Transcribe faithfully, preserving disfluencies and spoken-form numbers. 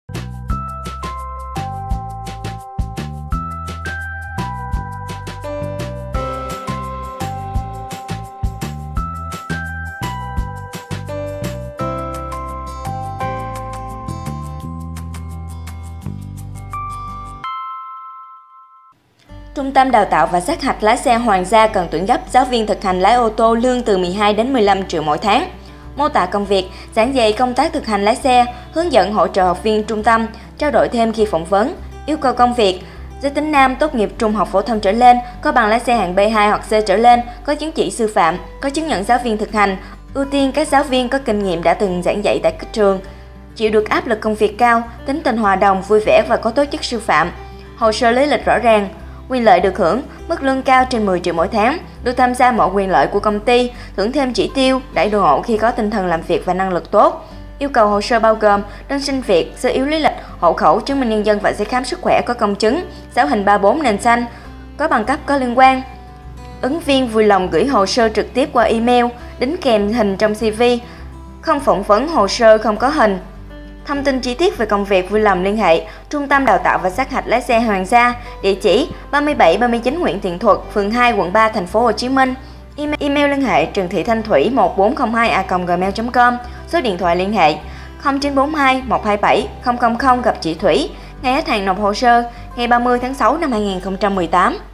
Trung tâm Đào tạo và Sát hạch lái xe Hoàng gia cần tuyển gấp giáo viên thực hành lái ô tô lương từ mười hai đến mười lăm triệu mỗi tháng. Mô tả công việc, giảng dạy công tác thực hành lái xe, hướng dẫn hỗ trợ học viên trung tâm, trao đổi thêm khi phỏng vấn. Yêu cầu công việc, giới tính nam tốt nghiệp trung học phổ thông trở lên, có bằng lái xe hạng B hai hoặc C trở lên, có chứng chỉ sư phạm, có chứng nhận giáo viên thực hành, ưu tiên các giáo viên có kinh nghiệm đã từng giảng dạy tại các trường. Chịu được áp lực công việc cao, tính tình hòa đồng, vui vẻ và có tố chất sư phạm. Hồ sơ lý lịch rõ ràng. Quyền lợi được hưởng, mức lương cao trên mười triệu mỗi tháng, được tham gia mọi quyền lợi của công ty, thưởng thêm chỉ tiêu, đãi đồ ngộ khi có tinh thần làm việc và năng lực tốt. Yêu cầu hồ sơ bao gồm đơn xin việc, sơ yếu lý lịch, hộ khẩu, chứng minh nhân dân và giấy khám sức khỏe có công chứng, sáu hình ba bốn nền xanh, có bằng cấp có liên quan. Ứng viên vui lòng gửi hồ sơ trực tiếp qua email, đính kèm hình trong xê vê, không phỏng vấn hồ sơ không có hình. Thông tin chi tiết về công việc vui lòng liên hệ Trung tâm Đào tạo và Sát hạch lái xe Hoàng gia, địa chỉ ba mươi bảy ba mươi chín Nguyễn Thiện Thuật, phường hai, quận ba, thành phố Hồ Chí Minh. Email, email liên hệ trần thị thanh thủy một bốn không hai a còng gmail chấm com. Số điện thoại liên hệ không chín bốn hai một hai bảy không không không gặp chị Thủy. Ngày hết hạn nộp hồ sơ ngày ba mươi tháng sáu năm hai nghìn không trăm mười tám.